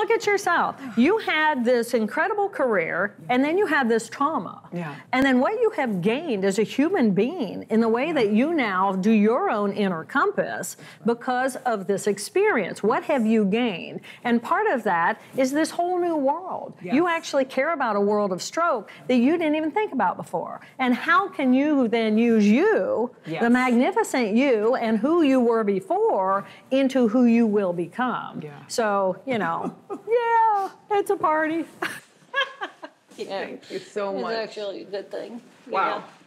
look at yourself. You had this incredible career, and then you had this trauma. Yeah. And then what you have gained as a human being in the way that you now do your own inner compass because of this experience. What have you gained? And part of that is this whole new world. Yes. You actually care about a world of stroke that you didn't even think about before. And how can you then use you, yes. the magnificent you, and who you were before into who you will become? Yeah. So, you know, yeah, it's a party. Thank you so much. It's actually a good thing. Wow. Yeah.